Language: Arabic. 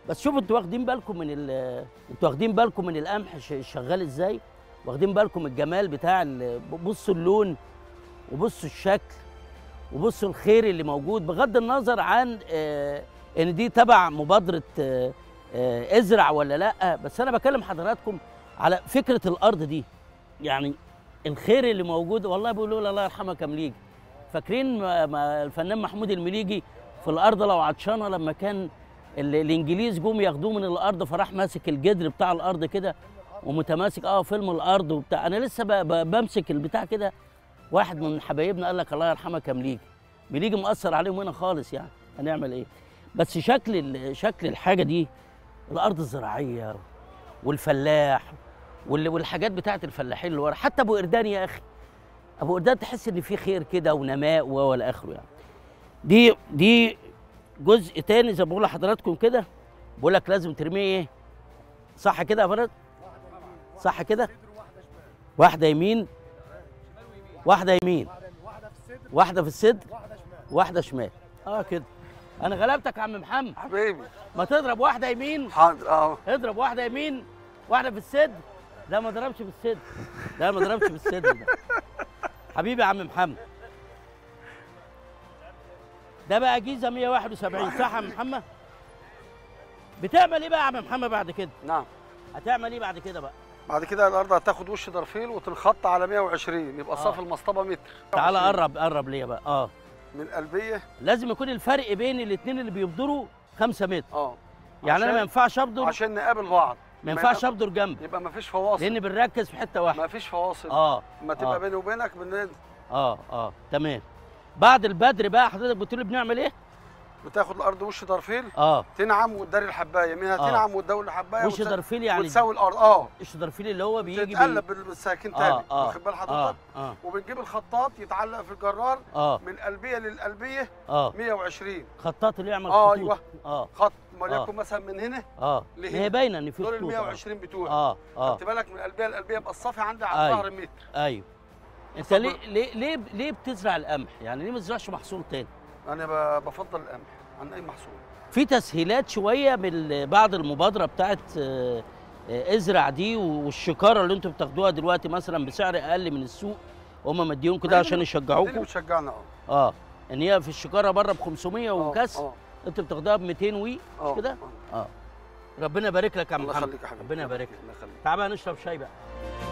بس شوفوا انتوا واخدين بالكم من انتوا واخدين بالكم من القمح شغال ازاي؟ واخدين بالكم الجمال بتاع بصوا اللون وبصوا الشكل وبصوا الخير اللي موجود، بغض النظر عن ان دي تبع مبادره ازرع ولا لا، بس انا بكلم حضراتكم على فكره الارض دي. يعني الخير اللي موجود، والله بيقولوا الله يرحمك يا مليجي، فاكرين ما الفنان محمود المليجي في الارض لو عطشانه، لما كان الانجليز جم ياخدوه من الارض فراح ماسك الجدر بتاع الارض كده ومتماسك فيلم الارض وبتاع. انا لسه بمسك البتاع كده، واحد من حبايبنا قال لك الله يرحمك يا مليجي. مليجي مؤثر عليهم هنا خالص، يعني هنعمل ايه؟ بس شكل الحاجه دي، الارض الزراعيه والفلاح والحاجات بتاعت الفلاحين اللي ورا، حتى ابو قردان يا اخي، ابو قردان تحس ان في خير كده ونماء والى اخره. يعني دي جزء تاني زي ما بقول لحضراتكم كده، بقول لك لازم ترميه ايه؟ صح كده يا فرد؟ صح كده؟ واحده يمين واحده يمين واحده في الصدر واحده شمال. كده انا غلبتك يا عم محمد حبيبي. ما تضرب واحده يمين. حاضر. اضرب واحده يمين واحده في الصدر. لا ما ضربش في الصدر، لا ما ضربش في الصدر ده. حبيبي يا عم محمد، ده بقى جيزه 171 صح يا عم محمد؟ بتعمل ايه بقى يا عم محمد بعد كده؟ نعم. هتعمل ايه بعد كده بقى؟ بعد كده الارض هتاخد وش درفيل وتنخط على 120، يبقى صافي المصطبه متر. تعالى قرب ليا بقى. من قلبيه لازم يكون الفرق بين الاثنين اللي بيبدروا 5 متر. يعني انا ما ينفعش ابدر عشان نقابل بعض، ما ينفعش ابدر جنبي، يبقى ما فيش فواصل، لان بنركز في حته واحده، ما فيش فواصل. ما تبقى بيني وبينك تمام. بعد البدر بقى حضرتك قلت لي بنعمل ايه؟ بتاخد الارض وش درفيل، تنعم وتداري الحبايه منها، تنعم وتدور الحبايه وش درفيل يعني وتساوي الارض. وش درفيل اللي هو بيجي تتقلب بالساكن تاني، واخد بال حضرتك؟ وبنجيب الخطاط يتعلق في الجرار من قلبيه للقلبيه 120. خطاط اللي يعمل خطوط. ايوه خط وليكن مثلا من هنا لهنا، هي باينه ان في دول ال 120 بتوعي. خدت بالك من قلبيه لقلبيه يبقى الصافي عندي على ظهر متر. ايوه. انت ليه بتزرع القمح؟ يعني ليه ما تزرعش محصول تاني؟ انا بفضل القمح عن اي محصول. في تسهيلات شويه من بعد المبادره بتاعت ازرع دي، والشكاره اللي انتم بتاخدوها دلوقتي مثلا بسعر اقل من السوق، هم مديهم كده عشان يشجعوكم. اللي بتشجعنا ان هي في الشكاره بره ب 500 وكسر، انتوا بتاخدوها ب 200 مش كده؟ ربنا يبارك لك يا عم محمد. الله يخليك يا حبيبي. ربنا يبارك لك. تعال بقى نشرب شاي بقى.